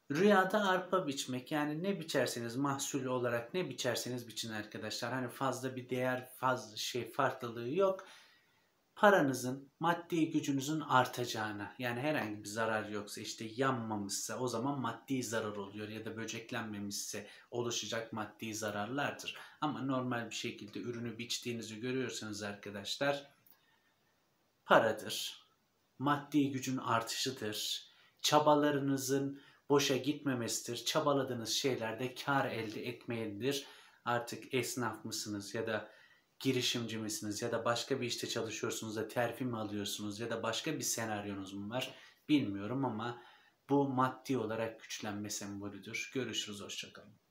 Rüyada arpa biçmek, yani ne biçerseniz mahsul olarak ne biçerseniz biçin arkadaşlar. Hani fazla bir değer, fazla farklılığı yok. Paranızın, maddi gücünüzün artacağına, yani herhangi bir zarar yoksa, işte yanmamışsa o zaman maddi zarar oluyor ya da böceklenmemişse oluşacak maddi zararlardır. Ama normal bir şekilde ürünü biçtiğinizi görüyorsanız arkadaşlar, paradır, maddi gücün artışıdır, çabalarınızın boşa gitmemesidir, çabaladığınız şeylerde kar elde etmelidir. Artık esnaf mısınız ya da girişimci misiniz ya da başka bir işte çalışıyorsunuz da terfi mi alıyorsunuz ya da başka bir senaryonuz mu var bilmiyorum ama bu maddi olarak güçlenme sembolüdür. Görüşürüz, hoşça kalın.